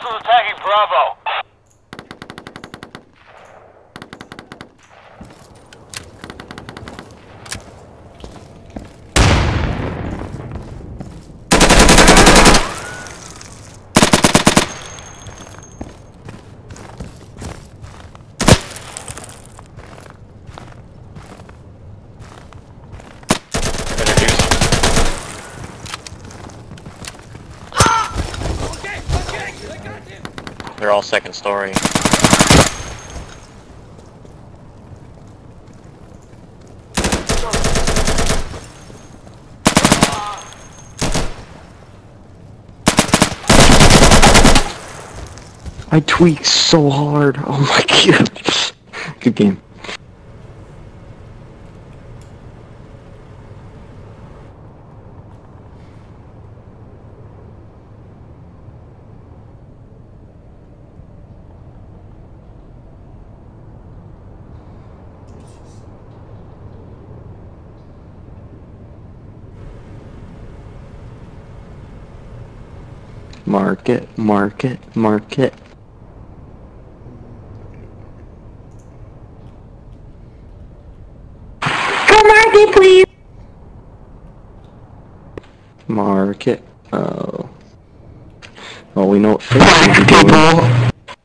Hostiles attacking Bravo. They're all second story. I tweaked so hard. Oh my god. Good game. Market, market, market. Go market, please. Market. Oh. Well, we know what fish should be doing.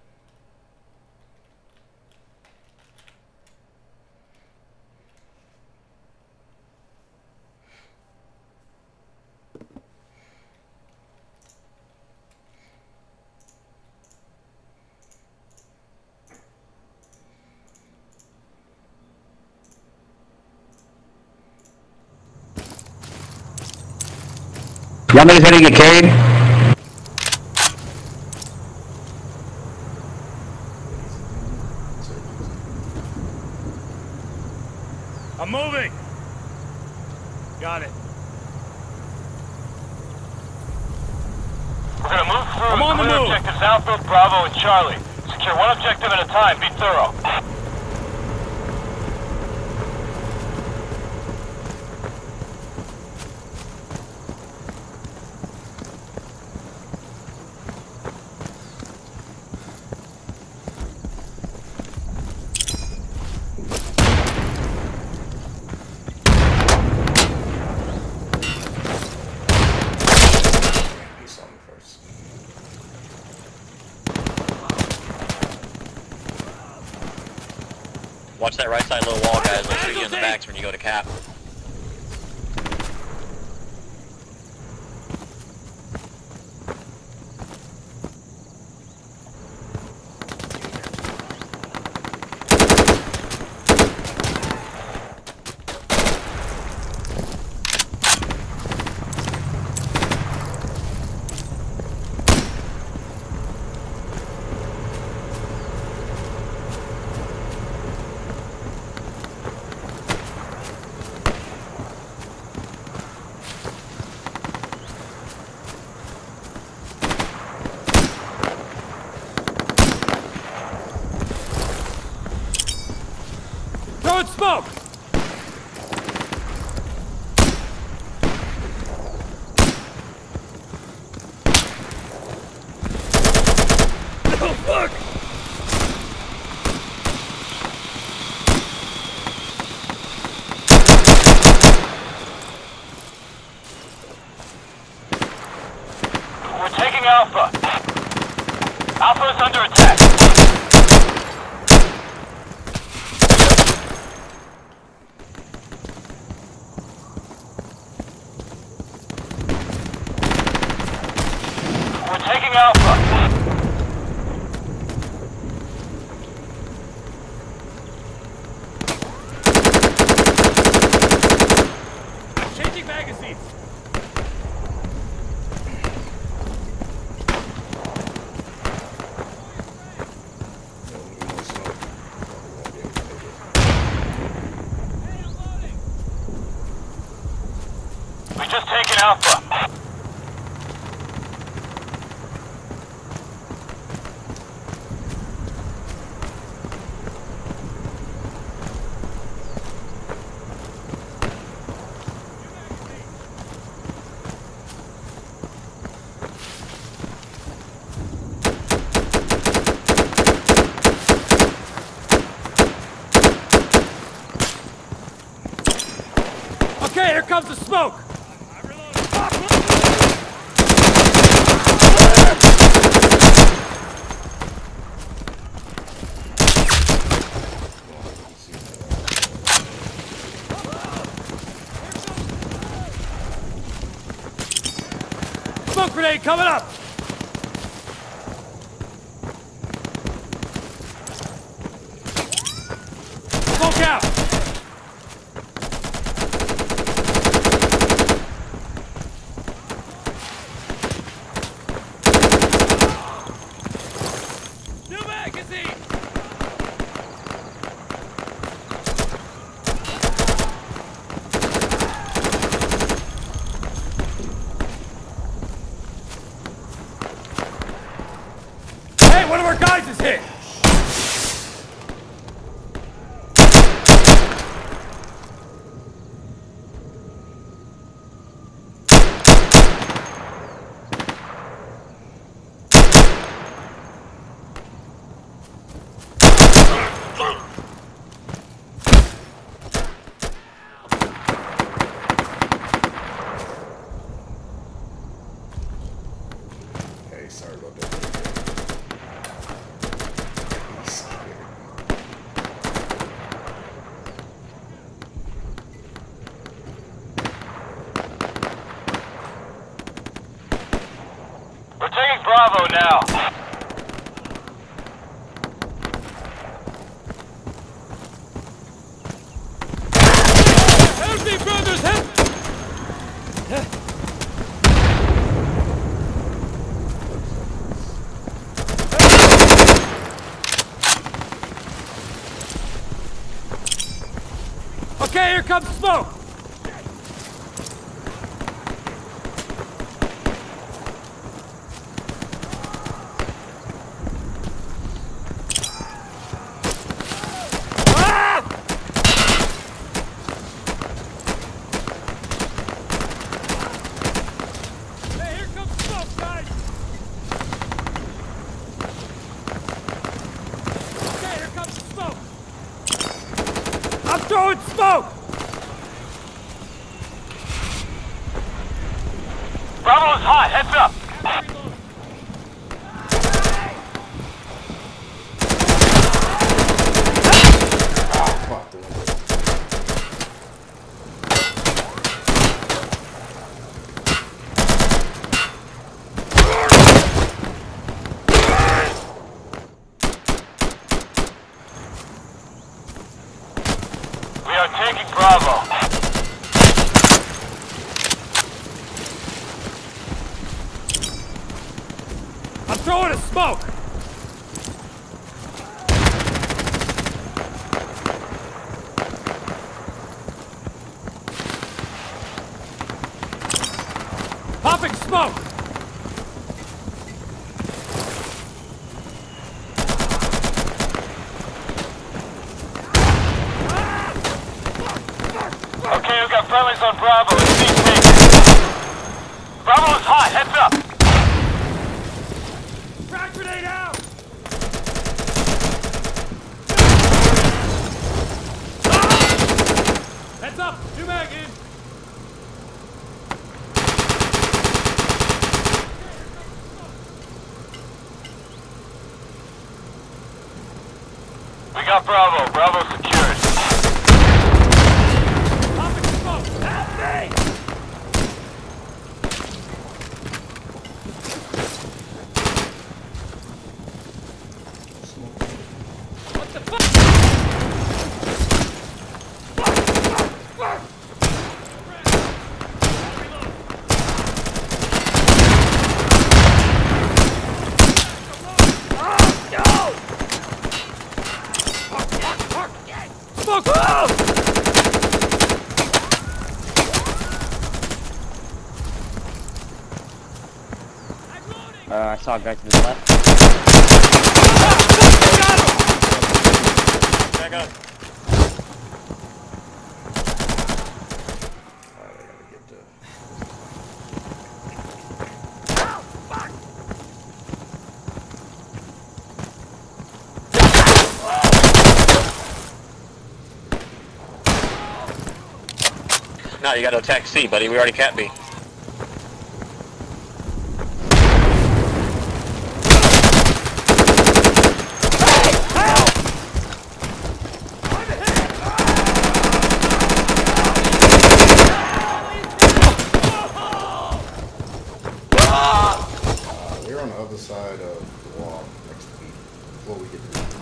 Somebody's gonna get carried. I'm moving! Got it. We're gonna move through. I'm on the move. Objectives Alpha, Bravo, and Charlie. Secure one objective at a time. Be thorough. Watch that right side little wall, guys. They'll shoot you in the backs when you go to cap. Throwing smoke! Oh, fuck! We're taking Alpha. Alpha is under attack. comes the smoke! Smoke grenade coming up! Smoke out! New magazine! Hey, one of our guys is hit! Hey, sorry about that. He's scared. We're taking Bravo now. Help me, brothers! Help! Okay, here comes smoke! Ah! Hey, here comes smoke, guys! Okay, here comes smoke! I'm throwing smoke! Bravo is hot. Heads up. Fuck the window. We are taking Bravo. I'm throwing a smoke! Popping smoke! Okay, we've got friendlies on Bravo. It's being taken. Bravo is hot. Heads up. Frag grenade out! Ah! Heads up! New mag in! We got Bravo. Bravo secured. Popping smoke! Help me! What the fuck? Smoke! I saw a guy to the left. Back up. Alright, I gotta get to... No, you gotta attack C, buddy. We already capped B. We're on the other side of the wall next to me. Before we get to it.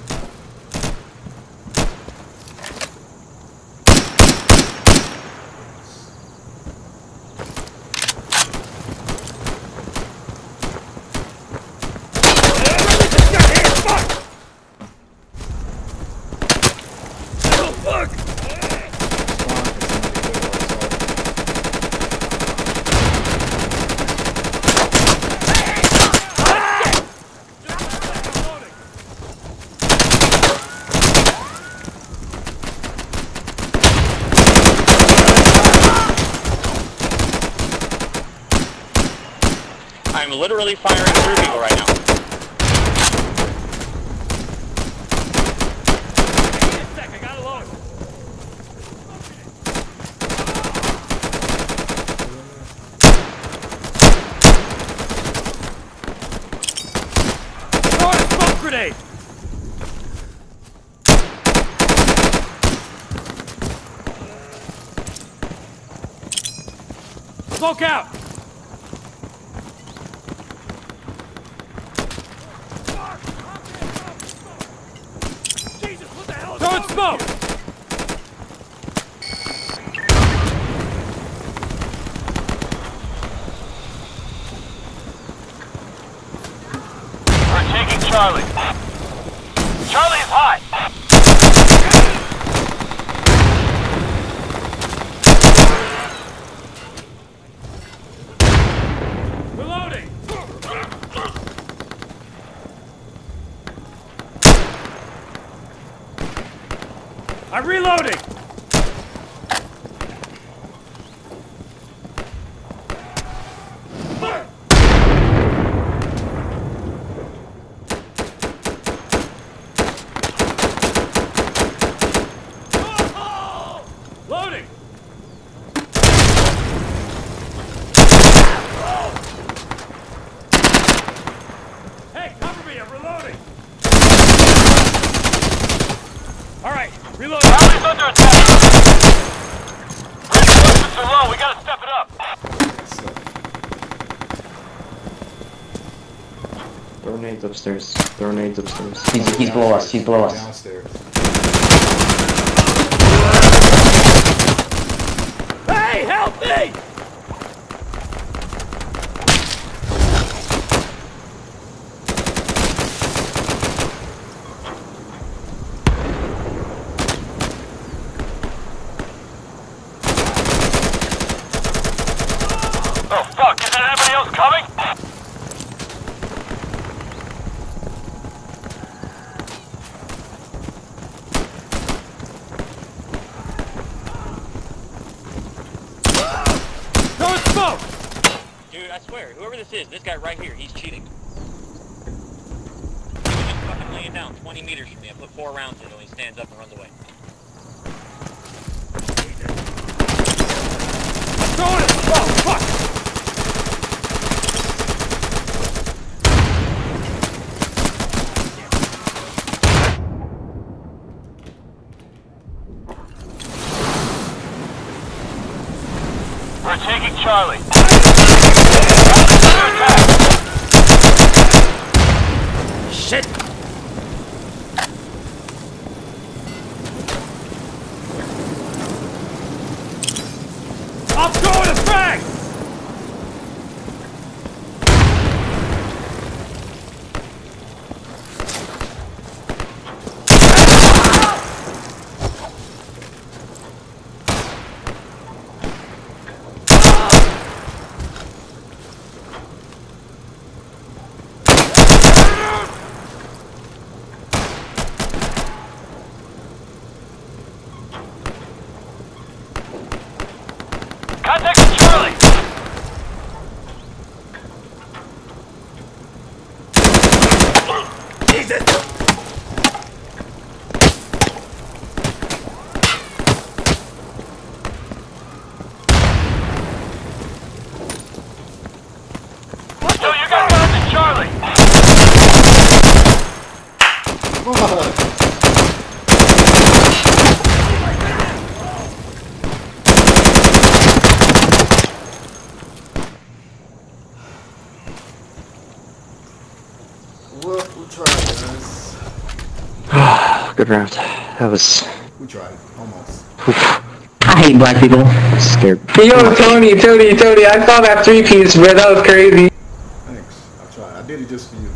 I'm literally firing through people right now. Give me a sec, I got a load. Throwing a smoke grenade! Smoke out! Throwing smoke! We're taking Charlie. Charlie is hot! Reloading! I'm reloading! Loading! Hey, cover me, I'm reloading! Alright, reloading! Charlie's under attack! Reinforcements are low, we gotta step it up! Throw nades upstairs. Throw nades upstairs. He's below us. He's below us. Downstairs. Hey, help me! Oh fuck, is there anybody else coming? Throwing smoke! Dude, I swear, whoever this is, this guy right here, he's cheating. He's just fucking laying down 20 meters from me. I put 4 rounds in him, he stands up and runs away. Throwing it! Oh, fuck! We're taking Charlie. Shit! I'm throwing a frag! Contact with Charlie! Jesus! Well, we tried, guys. Good round. That was We tried. Almost. I hate black people. scared. Yo, Tony, I saw that 3-piece, bro. That was crazy. Thanks. I tried. I did it just for you.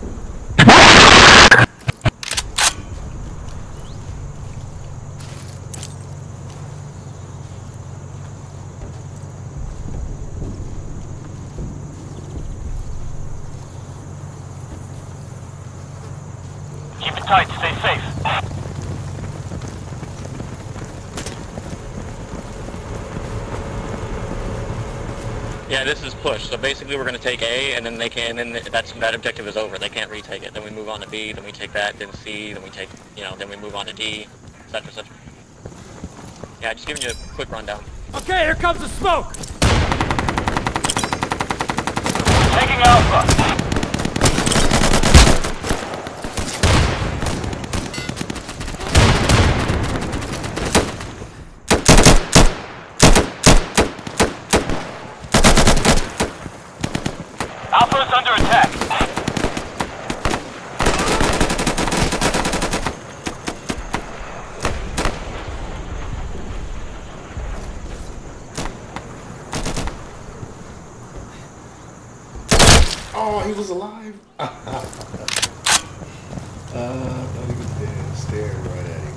Keep it tight, stay safe. Yeah, this is push. So basically we're going to take A, and then they can, and then that objective is over. They can't retake it. Then we move on to B, then we take that, then C, then we take, then we move on to D, etc., etc. Yeah, just giving you a quick rundown. Okay, here comes the smoke! Taking Alpha. Alpha is under attack. Oh, he was alive. I thought he was dead. Staring right at him.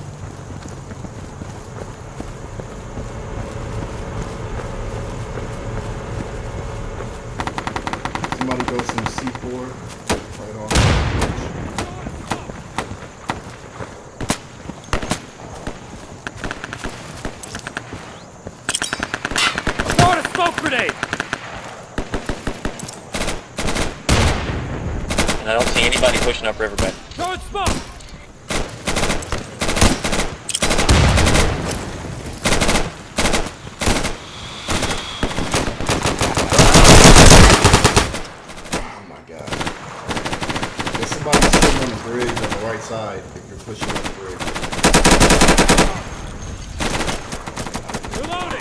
Somebody go some C4 right on. Throwing a smoke grenade! And I don't see anybody pushing up riverbed. Throwing smoke! Oh my god. There's somebody sitting on the bridge on the right side if you're pushing up the bridge. Reloading!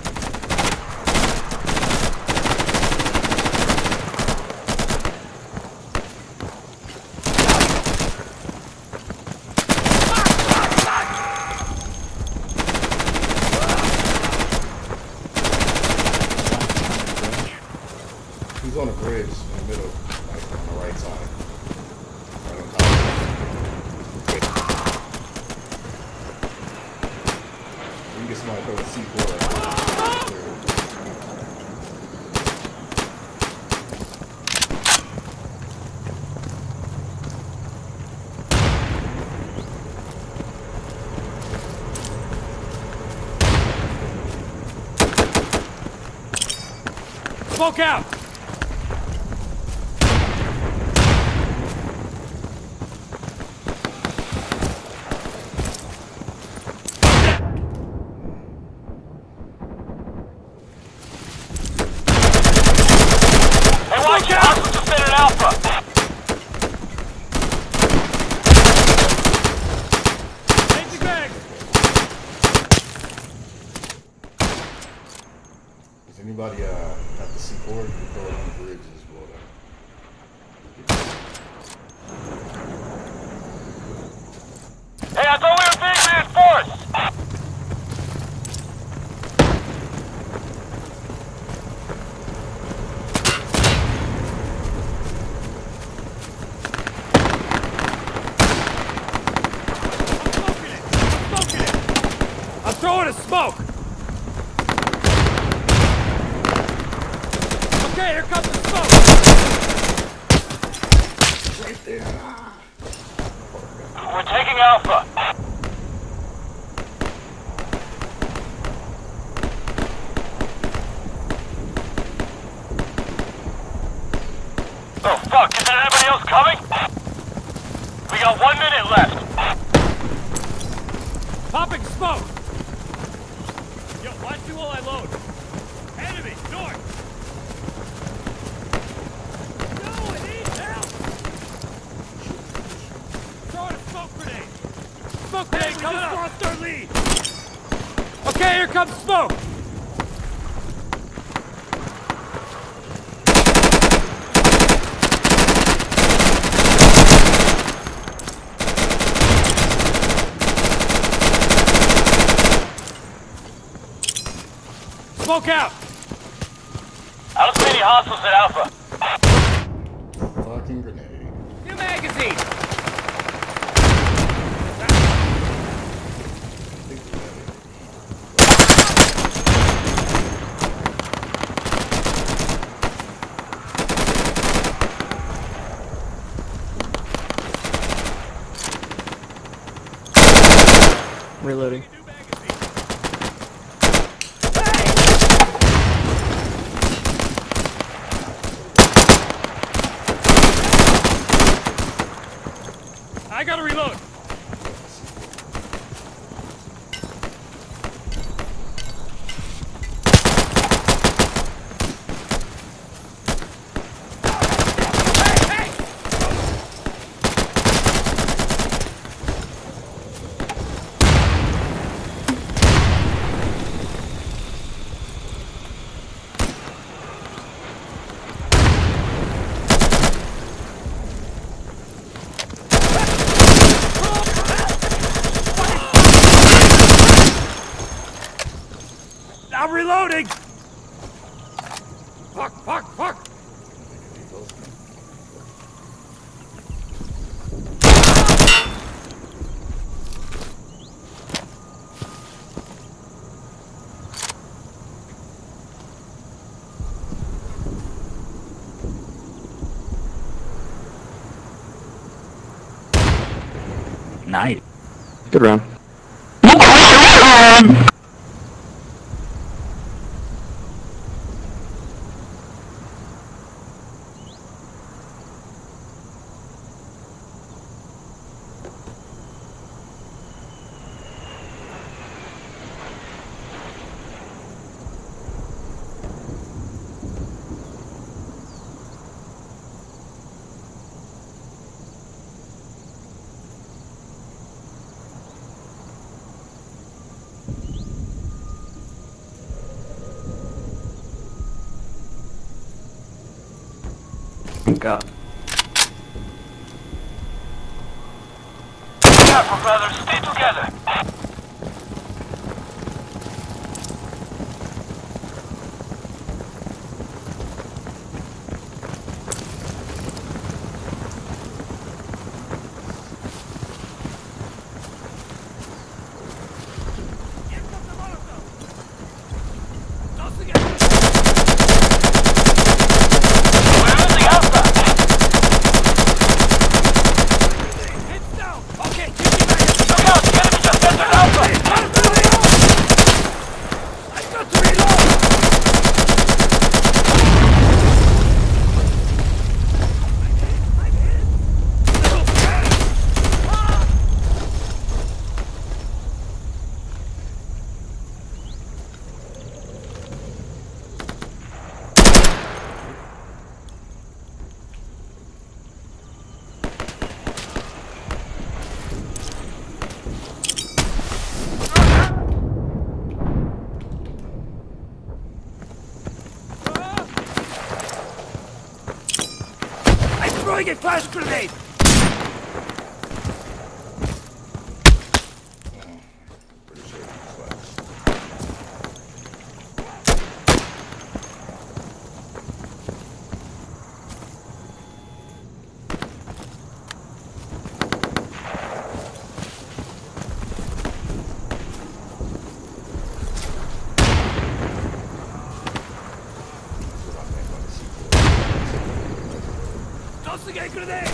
He's on the bridge in the middle, like on the right side. Right on top. You can get somebody to throw a C4 right there. Smoke out! Hey, watch out! Hostiles just hit an Alpha. Changing bag! Does anybody have the C4? You can throw it on the bridge as well. Hey, I thought we were being reinforced! I'm throwing a smoke! Okay, here comes the smoke! Right there. We're taking Alpha. Oh fuck, is there anybody else coming? We got 1 minute left. Popping smoke! Yo, watch you while I load. Enemy, north! No, I need help! Throwing a smoke coming up! Lost our lead! Okay, here comes smoke! Smoke out! I don't see any hostiles at Alpha. Fucking grenade. New magazine! Reloading. I gotta reload! I'm reloading! Fuck! Nice. Good round. God. Careful, brothers. Stay together. Throwing a flash grenade! Pretty sure it's flash. Tossing a grenade!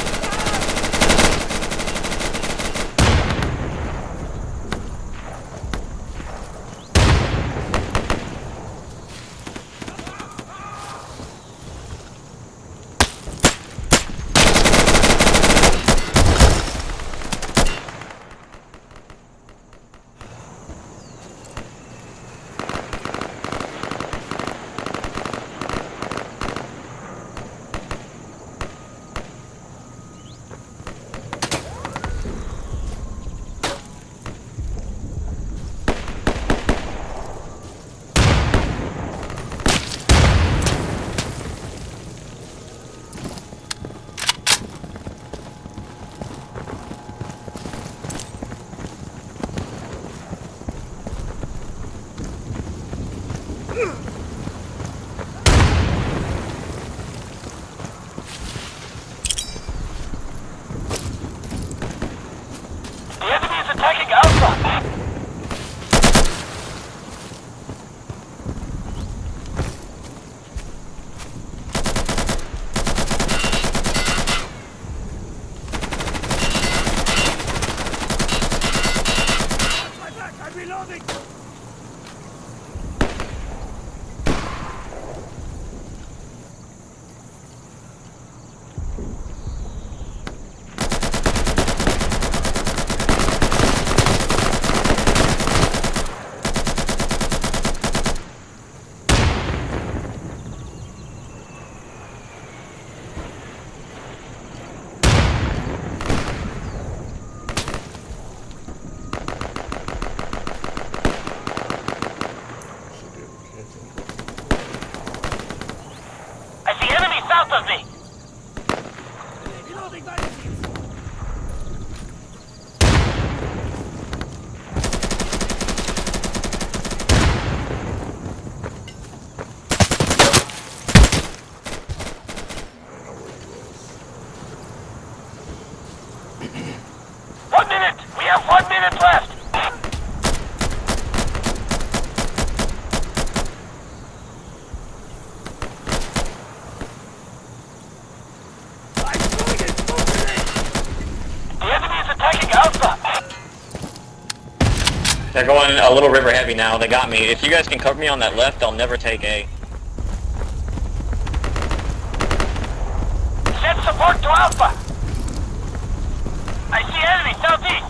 1 minute! We have 1 minute left! The enemy is attacking Alpha! They're going a little river heavy now. They got me. If you guys can cover me on that left, I'll never take A. Send support to Alpha! I see enemy southeast!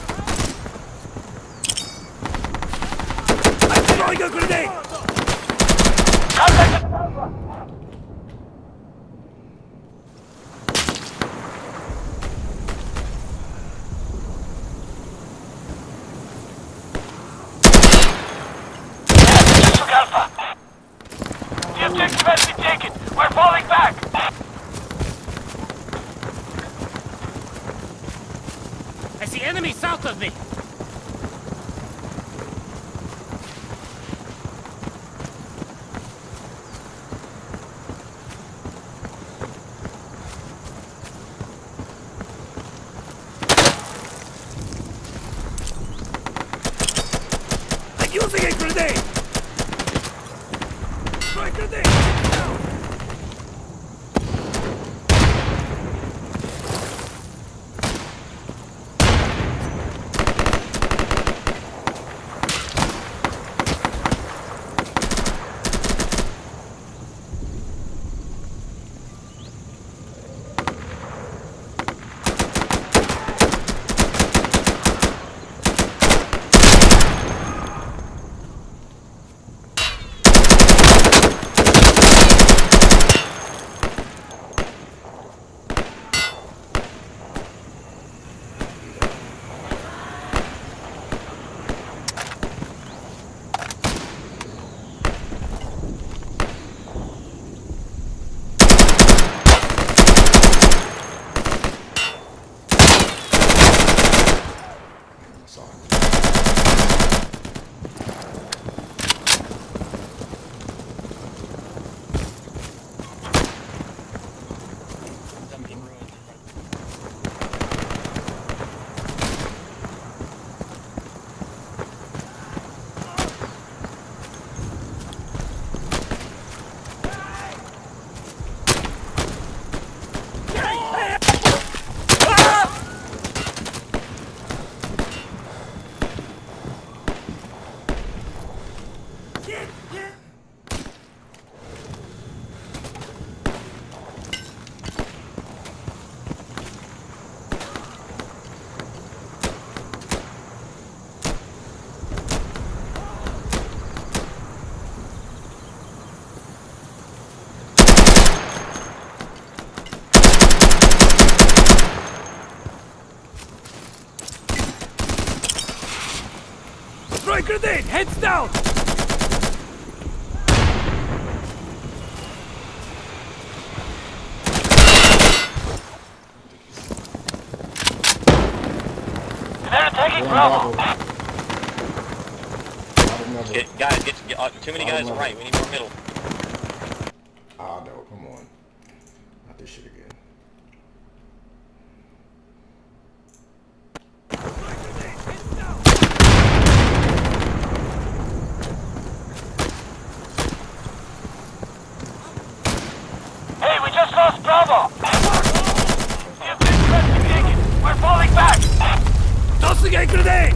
I'm throwing a grenade! Contact Alpha! Alpha! The objective has been taken! We're falling back! I see enemy south of me! I'm using a grenade! Try grenade! Down! Try grenade! Heads down! They're attacking Bravo! Guys, get too many guys right. We need more middle. Ah, no, come on. Not this shit again. Hey, we just lost Bravo! The objective has been taken! We're falling back! Tossing a grenade!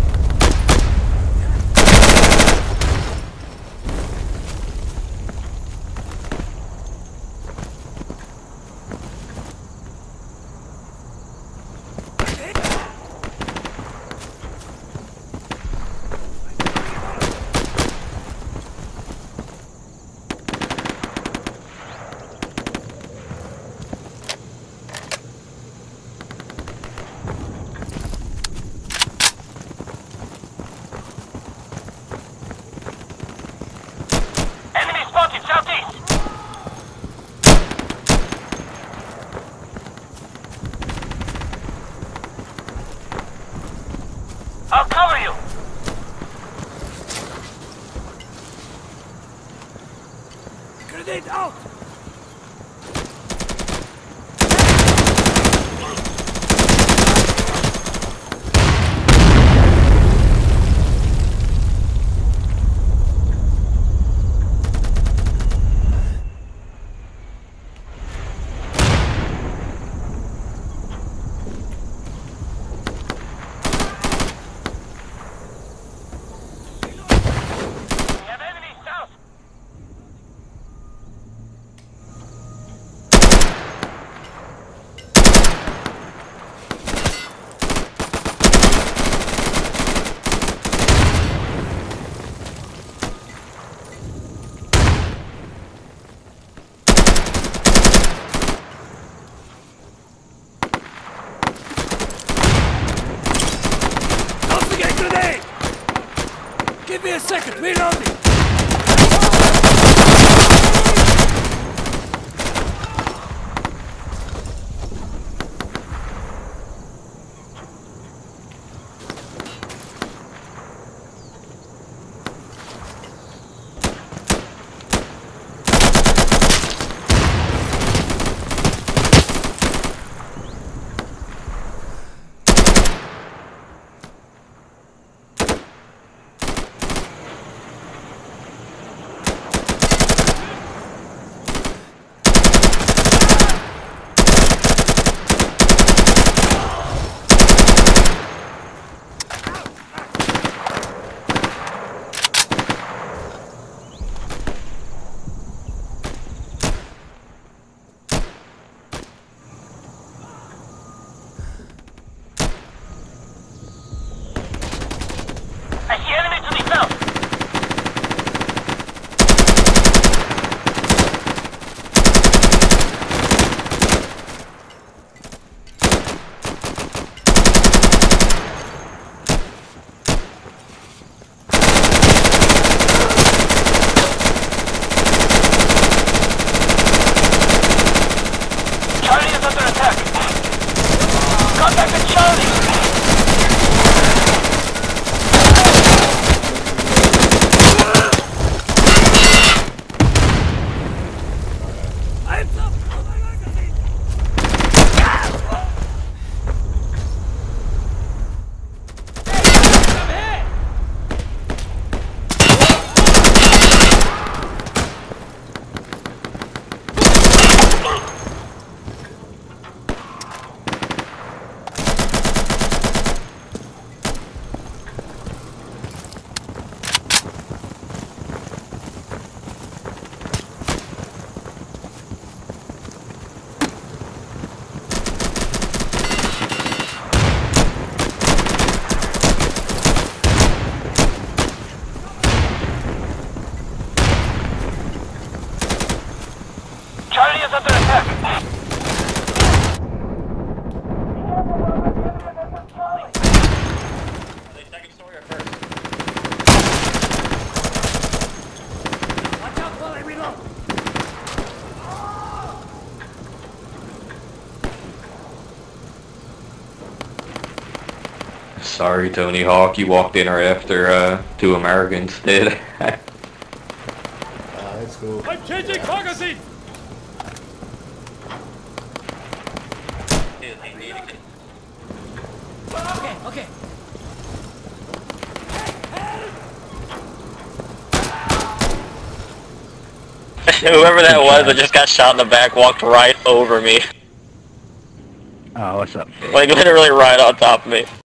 Give me a second, reloading! I see enemy to the south. Charlie is under attack. Contact with Charlie. Charlie is under attack. Are they second story or first? Watch out while I reload! Sorry, Tony Hawk, you walked in right after 2 Americans did. That's cool. I'm changing magazine! Okay, okay. Whoever that was that just got shot in the back walked right over me. Oh, what's up? Like literally right on top of me.